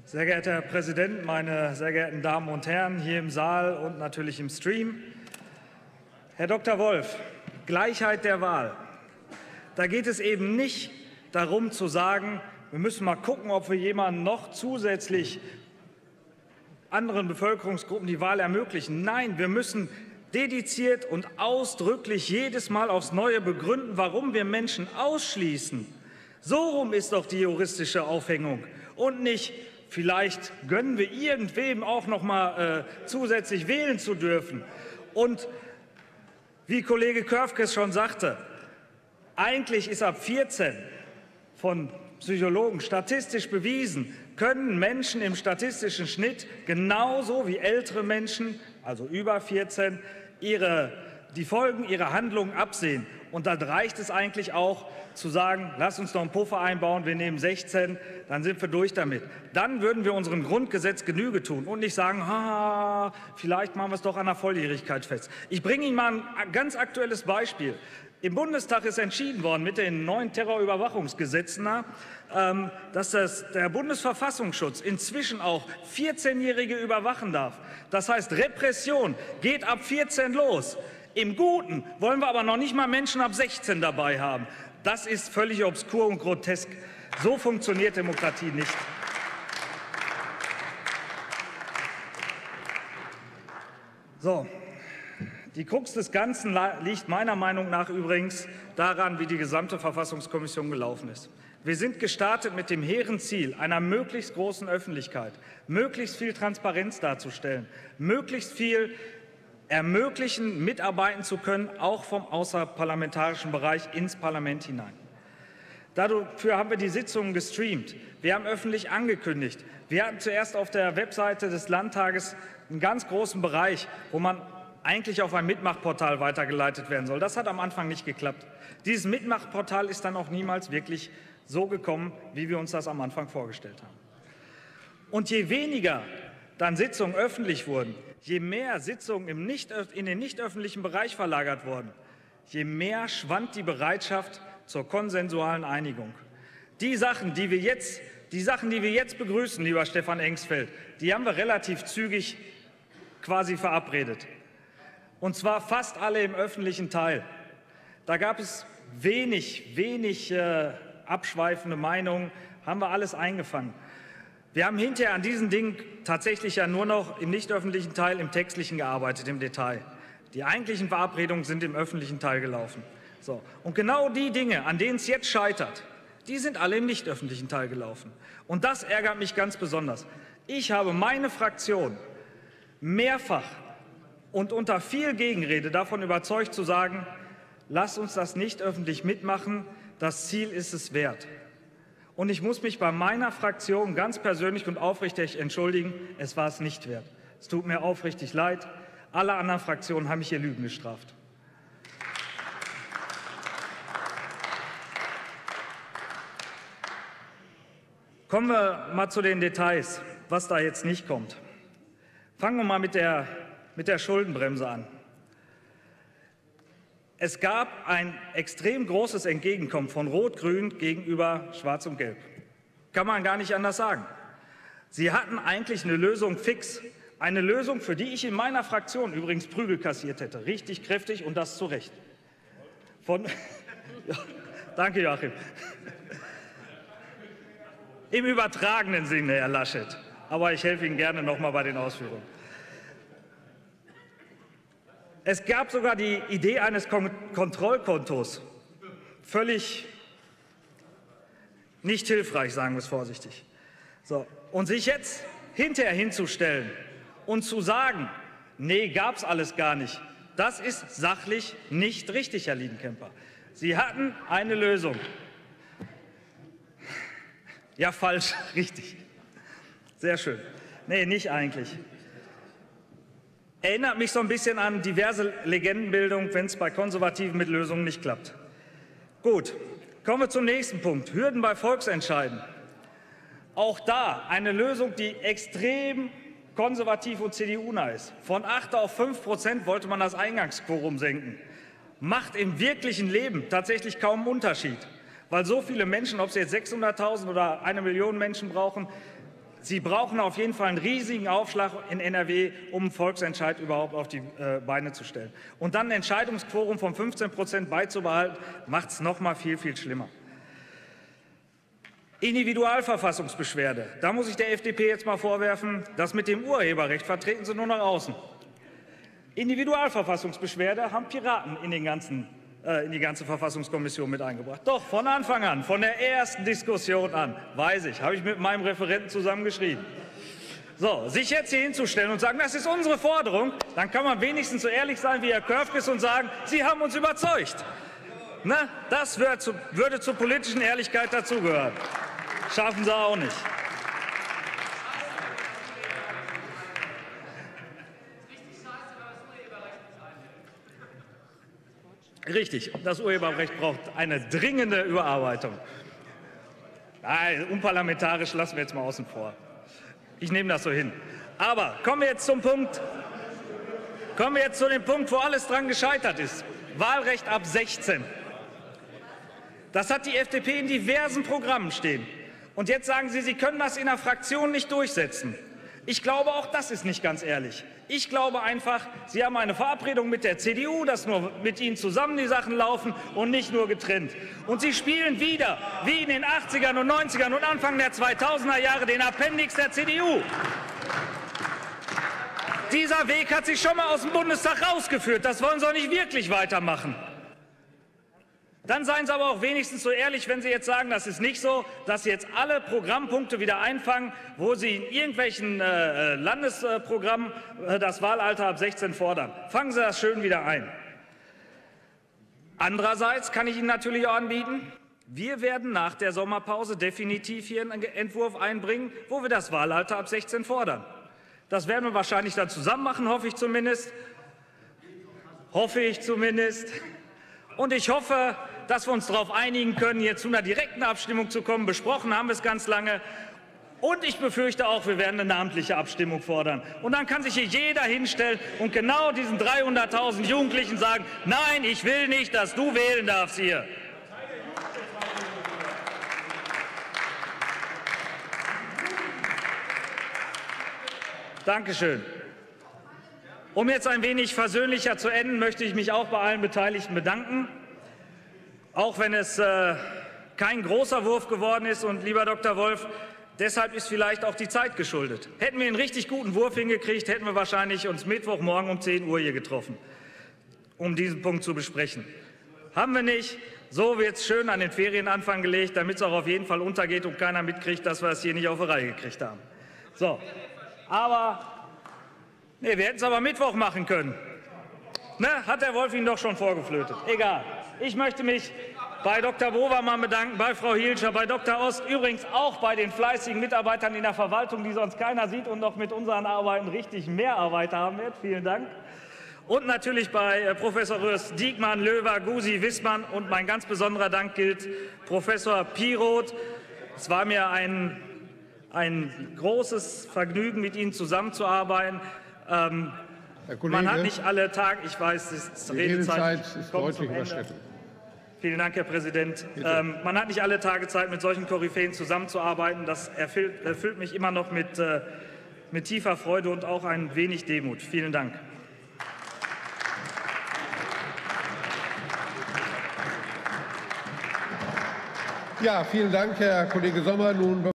Sehr geehrter Herr Präsident, meine sehr geehrten Damen und Herren hier im Saal und natürlich im Stream. Herr Dr. Wolf, Gleichheit der Wahl. Da geht es eben nicht darum zu sagen, wir müssen mal gucken, ob wir jemanden noch zusätzlich anderen Bevölkerungsgruppen die Wahl ermöglichen. Nein, wir müssen dediziert und ausdrücklich jedes Mal aufs Neue begründen, warum wir Menschen ausschließen. So rum ist doch die juristische Aufhängung und nicht, vielleicht gönnen wir irgendwem auch noch mal zusätzlich wählen zu dürfen. Und wie Kollege Körfges schon sagte, eigentlich ist ab 14 von Psychologen statistisch bewiesen, können Menschen im statistischen Schnitt genauso wie ältere Menschen, also über 14, die Folgen ihrer Handlungen absehen. Und dann reicht es eigentlich auch zu sagen, lass uns noch einen Puffer einbauen, wir nehmen 16, dann sind wir durch damit. Dann würden wir unserem Grundgesetz Genüge tun und nicht sagen, vielleicht machen wir es doch an der Volljährigkeit fest. Ich bringe Ihnen mal ein ganz aktuelles Beispiel. Im Bundestag ist entschieden worden mit den neuen Terrorüberwachungsgesetzen, dass der Bundesverfassungsschutz inzwischen auch 14-Jährige überwachen darf. Das heißt, Repression geht ab 14 los. Im Guten wollen wir aber noch nicht mal Menschen ab 16 dabei haben. Das ist völlig obskur und grotesk. So funktioniert Demokratie nicht. So. Die Krux des Ganzen liegt meiner Meinung nach übrigens daran, wie die gesamte Verfassungskommission gelaufen ist. Wir sind gestartet mit dem hehren Ziel einer möglichst großen Öffentlichkeit, möglichst viel Transparenz darzustellen, möglichst viel ermöglichen, mitarbeiten zu können, auch vom außerparlamentarischen Bereich ins Parlament hinein. Dafür haben wir die Sitzungen gestreamt. Wir haben öffentlich angekündigt. Wir hatten zuerst auf der Webseite des Landtages einen ganz großen Bereich, wo man eigentlich auf ein Mitmachportal weitergeleitet werden soll. Das hat am Anfang nicht geklappt. Dieses Mitmachportal ist dann auch niemals wirklich so gekommen, wie wir uns das am Anfang vorgestellt haben. Und je weniger dann Sitzungen öffentlich wurden, je mehr Sitzungen in den nicht öffentlichen Bereich verlagert wurden, je mehr schwand die Bereitschaft zur konsensualen Einigung. Die Sachen, die wir jetzt begrüßen, lieber Stefan Engsfeld, die haben wir relativ zügig quasi verabredet. Und zwar fast alle im öffentlichen Teil. Da gab es wenig abschweifende Meinungen, haben wir alles eingefangen. Wir haben hinterher an diesen Dingen tatsächlich ja nur noch im nicht öffentlichen Teil, im Textlichen gearbeitet, im Detail. Die eigentlichen Verabredungen sind im öffentlichen Teil gelaufen. So. Und genau die Dinge, an denen es jetzt scheitert, die sind alle im nicht öffentlichen Teil gelaufen. Und das ärgert mich ganz besonders. Ich habe meine Fraktion mehrfach und unter viel Gegenrede davon überzeugt zu sagen, lasst uns das nicht öffentlich mitmachen, das Ziel ist es wert. Und ich muss mich bei meiner Fraktion ganz persönlich und aufrichtig entschuldigen, es war es nicht wert. Es tut mir aufrichtig leid, alle anderen Fraktionen haben mich hier Lügen gestraft. Kommen wir mal zu den Details, was da jetzt nicht kommt. Fangen wir mal mit der Schuldenbremse an. Es gab ein extrem großes Entgegenkommen von Rot-Grün gegenüber Schwarz und Gelb. Kann man gar nicht anders sagen. Sie hatten eigentlich eine Lösung fix. Eine Lösung, für die ich in meiner Fraktion übrigens Prügel kassiert hätte. Richtig kräftig und das zu Recht. Ja, danke, Joachim. Im übertragenen Sinne, Herr Laschet. Aber ich helfe Ihnen gerne noch mal bei den Ausführungen. Es gab sogar die Idee eines Kontrollkontos. Völlig nicht hilfreich, sagen wir es vorsichtig. So. Und sich jetzt hinterher hinzustellen und zu sagen, nee, gab es alles gar nicht, das ist sachlich nicht richtig, Herr Liedenkemper. Sie hatten eine Lösung. Ja, falsch, richtig. Sehr schön. Nee, nicht eigentlich. Erinnert mich so ein bisschen an diverse Legendenbildung, wenn es bei Konservativen mit Lösungen nicht klappt. Gut, kommen wir zum nächsten Punkt. Hürden bei Volksentscheiden. Auch da eine Lösung, die extrem konservativ und CDU-nah ist. Von 8 auf 5% wollte man das Eingangsquorum senken. Macht im wirklichen Leben tatsächlich kaum einen Unterschied. Weil so viele Menschen, ob sie jetzt 600.000 oder 1 Million Menschen brauchen, Sie brauchen auf jeden Fall einen riesigen Aufschlag in NRW, um einen Volksentscheid überhaupt auf die Beine zu stellen. Und dann ein Entscheidungsquorum von 15% beizubehalten, macht es noch mal viel, viel schlimmer. Individualverfassungsbeschwerde. Da muss ich der FDP jetzt mal vorwerfen, das mit dem Urheberrecht vertreten sie nur nach außen. Individualverfassungsbeschwerde haben Piraten in die ganze Verfassungskommission mit eingebracht. Doch, von Anfang an, von der ersten Diskussion an, weiß ich, habe ich mit meinem Referenten zusammengeschrieben. So, sich jetzt hier hinzustellen und sagen, das ist unsere Forderung, dann kann man wenigstens so ehrlich sein wie Herr Körfges und sagen, Sie haben uns überzeugt. Ne? Das würde zur politischen Ehrlichkeit dazugehören. Schaffen Sie auch nicht. Richtig, das Urheberrecht braucht eine dringende Überarbeitung. Nein, unparlamentarisch lassen wir jetzt mal außen vor. Ich nehme das so hin. Aber kommen wir jetzt zu dem Punkt, wo alles dran gescheitert ist. Wahlrecht ab 16. Das hat die FDP in diversen Programmen stehen. Und jetzt sagen Sie, Sie können das in der Fraktion nicht durchsetzen. Ich glaube, auch das ist nicht ganz ehrlich. Ich glaube einfach, Sie haben eine Verabredung mit der CDU, dass nur mit Ihnen zusammen die Sachen laufen und nicht nur getrennt. Und Sie spielen wieder, wie in den 80ern und 90ern und Anfang der 2000er Jahre, den Appendix der CDU. Dieser Weg hat sich schon mal aus dem Bundestag rausgeführt. Das wollen Sie auch nicht wirklich weitermachen. Dann seien Sie aber auch wenigstens so ehrlich, wenn Sie jetzt sagen, das ist nicht so, dass Sie jetzt alle Programmpunkte wieder einfangen, wo Sie in irgendwelchen Landesprogrammen das Wahlalter ab 16 fordern. Fangen Sie das schön wieder ein. Andererseits kann ich Ihnen natürlich auch anbieten, wir werden nach der Sommerpause definitiv hier einen Entwurf einbringen, wo wir das Wahlalter ab 16 fordern. Das werden wir wahrscheinlich dann zusammen machen, hoffe ich zumindest. Und ich hoffe, dass wir uns darauf einigen können, hier zu einer direkten Abstimmung zu kommen. Besprochen haben wir es ganz lange. Und ich befürchte auch, wir werden eine namentliche Abstimmung fordern. Und dann kann sich hier jeder hinstellen und genau diesen 300.000 Jugendlichen sagen, nein, ich will nicht, dass du wählen darfst hier. Dankeschön. Um jetzt ein wenig versöhnlicher zu enden, möchte ich mich auch bei allen Beteiligten bedanken. Auch wenn es kein großer Wurf geworden ist. Und lieber Dr. Wolf, deshalb ist vielleicht auch die Zeit geschuldet. Hätten wir einen richtig guten Wurf hingekriegt, hätten wir wahrscheinlich uns Mittwochmorgen um 10 Uhr hier getroffen, um diesen Punkt zu besprechen. Haben wir nicht. So wird es schön an den Ferienanfang gelegt, damit es auch auf jeden Fall untergeht und keiner mitkriegt, dass wir es hier nicht auf die Reihe gekriegt haben. So, aber nee, wir hätten es aber Mittwoch machen können. Ne? Hat der Wolf Ihnen doch schon vorgeflötet. Egal. Ich möchte mich bei Dr. Bovermann bedanken, bei Frau Hielscher, bei Dr. Ost, übrigens auch bei den fleißigen Mitarbeitern in der Verwaltung, die sonst keiner sieht und noch mit unseren Arbeiten richtig mehr Arbeit haben wird. Vielen Dank. Und natürlich bei Professor Rös, Diekmann, Löwer, Gusi, Wissmann. Und mein ganz besonderer Dank gilt Professor Piroth. Es war mir ein großes Vergnügen, mit Ihnen zusammenzuarbeiten. Herr Kollege, man hat nicht alle Tage, ich weiß, die Redezeit ist deutlich überschritten. Vielen Dank, Herr Präsident. Man hat nicht alle Tage Zeit, mit solchen Koryphäen zusammenzuarbeiten. Das erfüllt mich immer noch mit tiefer Freude und auch ein wenig Demut. Vielen Dank. Ja, vielen Dank, Herr Kollege Sommer. Nun